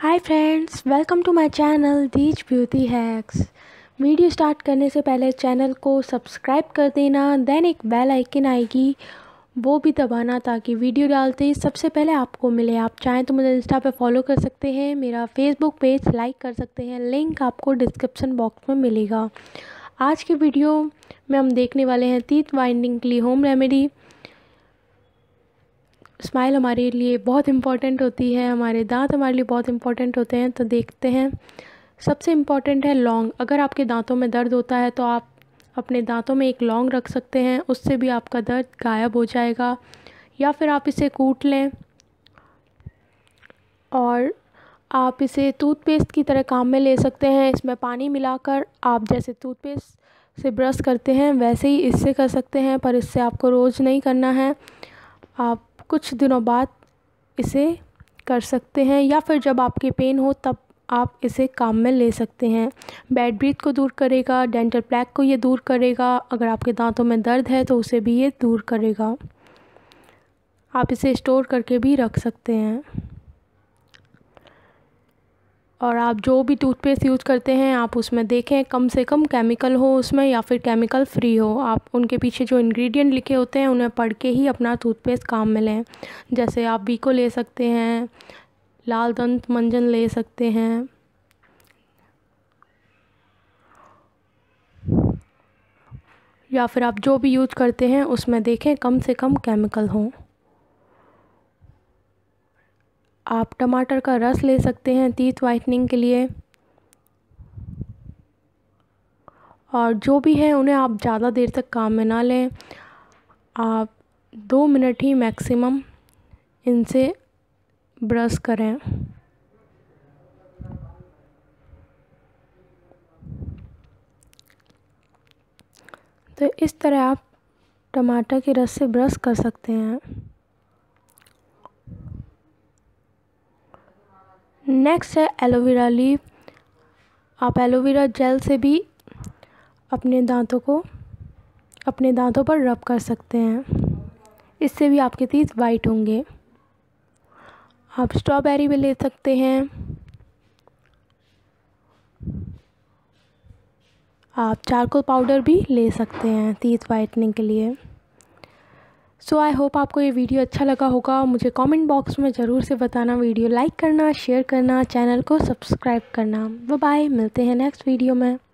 Hi friends, welcome to my channel these beauty hacks. Video start करने से पहले channel को सब्सक्राइब कर देना, देन एक बेल आइकन आएगी वो भी दबाना ताकि वीडियो डालते ही सबसे पहले आपको मिले। आप चाहें तो मुझे इंस्टा पे फॉलो कर सकते हैं, मेरा फेसबुक पेज लाइक कर सकते हैं, लिंक आपको डिस्क्रिप्शन बॉक्स में मिलेगा। आज के वीडियो में हम देखने वाले हैं टीथ वाइटनिंग के लिए होम रेमेडी। स्माइल हमारे लिए बहुत इम्पॉर्टेंट होती है, हमारे दांत हमारे लिए बहुत इम्पॉर्टेंट होते हैं। तो देखते हैं। सबसे इम्पॉर्टेंट है लौंग। अगर आपके दांतों में दर्द होता है तो आप अपने दांतों में एक लौंग रख सकते हैं, उससे भी आपका दर्द गायब हो जाएगा। या फिर आप इसे कूट लें और आप इसे टूथपेस्ट की तरह काम में ले सकते हैं। इसमें पानी मिलाकर आप जैसे टूथपेस्ट से ब्रश करते हैं वैसे ही इससे कर सकते हैं, पर इससे आपको रोज़ नहीं करना है। आप कुछ दिनों बाद इसे कर सकते हैं या फिर जब आपके पेन हो तब आप इसे काम में ले सकते हैं। बैड ब्रीथ को दूर करेगा, डेंटल प्लैक को ये दूर करेगा। अगर आपके दांतों में दर्द है तो उसे भी ये दूर करेगा। आप इसे स्टोर करके भी रख सकते हैं। और आप जो भी टूथपेस्ट यूज़ करते हैं आप उसमें देखें कम से कम केमिकल हो उसमें या फिर केमिकल फ्री हो। आप उनके पीछे जो इंग्रेडिएंट लिखे होते हैं उन्हें पढ़ के ही अपना टूथपेस्ट काम में लें। जैसे आप वीको ले सकते हैं, लाल दंत मंजन ले सकते हैं, या फिर आप जो भी यूज़ करते हैं उसमें देखें कम से कम केमिकल हो। आप टमाटर का रस ले सकते हैं टीथ वाइटनिंग के लिए। और जो भी है उन्हें आप ज़्यादा देर तक काम में ना लें, आप 2 मिनट ही मैक्सिमम इनसे ब्रश करें। तो इस तरह आप टमाटर के रस से ब्रश कर सकते हैं। नेक्स्ट है एलोवेरा लीफ। आप एलोवेरा जेल से भी अपने दांतों पर रब कर सकते हैं, इससे भी आपके टीथ वाइट होंगे। आप स्ट्रॉबेरी भी ले सकते हैं। आप चारकोल पाउडर भी ले सकते हैं टीथ वाइटनिंग के लिए। सो आई होप आपको ये वीडियो अच्छा लगा होगा। मुझे कमेंट बॉक्स में ज़रूर से बताना। वीडियो लाइक करना, शेयर करना, चैनल को सब्सक्राइब करना। बाय बाय, मिलते हैं नेक्स्ट वीडियो में।